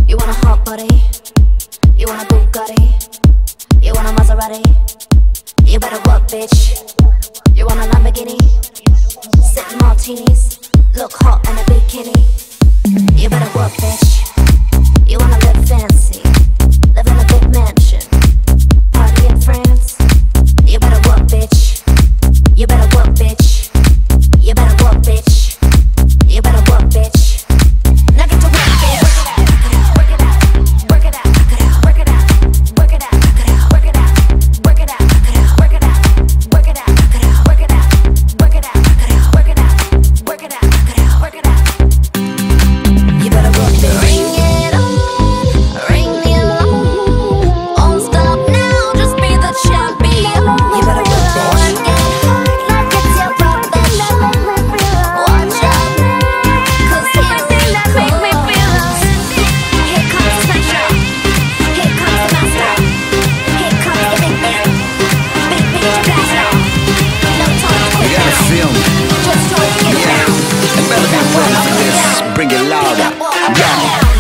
You want a hot body? You want a Bugatti? You want a Maserati? You better work, bitch. You want a Lamborghini? Sipping martinis, look hot in a bikini. You better work, bitch. You wanna live fancy, live in a big mansion, party in France. You better work, bitch. You better work, bitch. You better work, bitch. You better work, bitch. Now get to work, bitch. Work it out, work it out, work it out, work it out, work it out, work it out, work it out, work it out, work it out, work it out, work it out, work it out, work it out, work it out. You better work, bitch. Bring it on, ring the alarm. Won't stop now, just be the champion. You better work, bitch. Work it hard like it's your profession. Watch out now, 'cause here it comes. Here comes the pressure. Here comes the master. Here comes the big man. Big picture blaster. No time to You gotta feel me. just try to get Yeah. down. And better be ready for this. Bring it louder. Yeah.